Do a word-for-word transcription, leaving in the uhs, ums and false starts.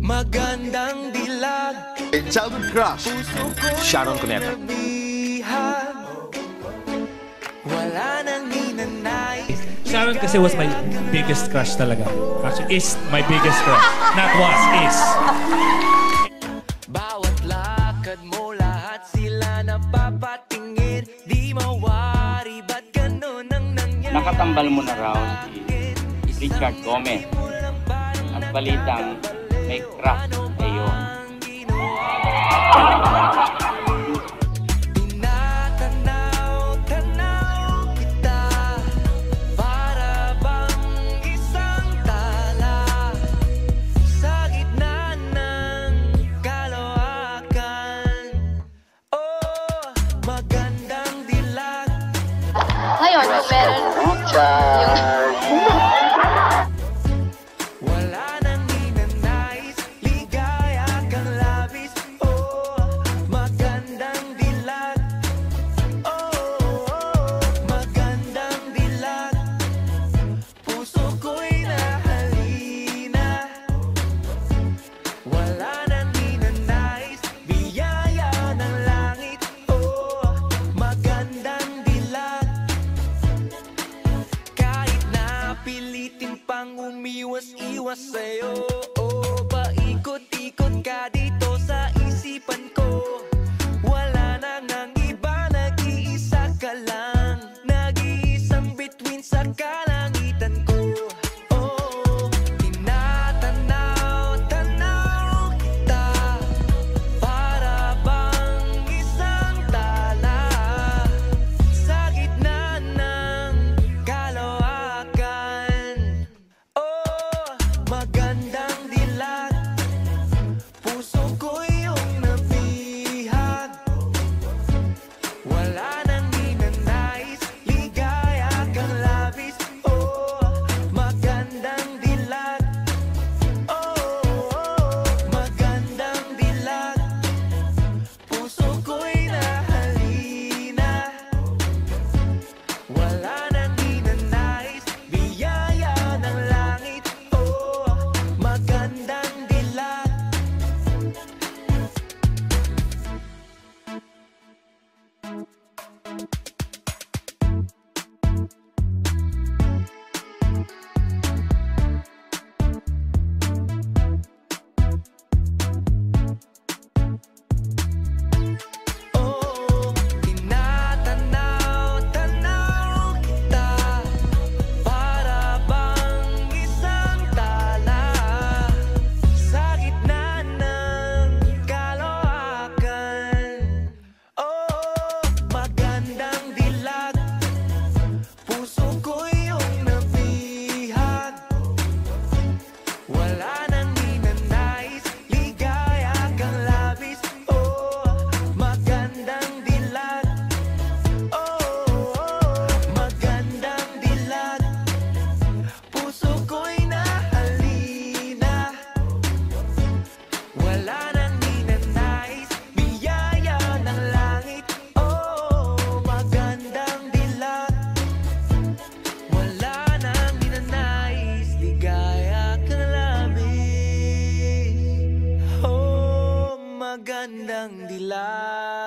Magandang dilag, A childhood crush. Sharon Cuneta. Wala nang ninanay. Sharon kasi was my biggest crush talaga. Actually, is my biggest crush. Not was, is. Bawat lakad mo, lahat sila napapatingin. Di mawari, ba't ganun ang nangyari? Nakatambal mo na raw si Richard Gomez at balitang may crush sa'yo. Tinatanaw-tanaw kita, para bang isang tala sa gitna ng kalawakan. Oh, magandang dilag. Ngayon, meron yung... Wala nang ninanais, ligaya kang labis. Oh, magandang dilag. Oh, magandang dilag. Puso ko'y nahalina. Wala nang ninanais, biyaya ng langit. Oh, magandang dilag. Kahit na pilitin pang umiwas-iwas sa'yo, oh, paikot-ikot ka dito sa isipan ko. Wala na nang iba, nag-iisa ka lang, nag-iisang bituin sa kalangitan ko. Oh, tinatanaw-tanaw kita, para bang isang tala sa gitna ng kalawakan. Oh, magandang dilag. Puso ko iyong nabihag. Wala nang ninanais, ligaya kang labis. Oh, magandang dilag. Oh, magandang dilag. Puso ko'y nahalina. Wala nang ninanais, biyaya ng langit. Oh, magandang dilag. Oh, tinatanaw-tanaw kita, para bang isang tala sa gitna ng kalawakan. Oh, magandang dilag. Puso ko iyong nabihag. Wala nang ninanais, ligaya kang labis. Oh, magandang dilag. Oh, magandang dilag. Puso ko'y nahalina. Wala nang ninanais, biyaya ng langit. Oh, magandang dilag. Wala nang ninanais, ligaya kang labis. Oh, magandang dilag.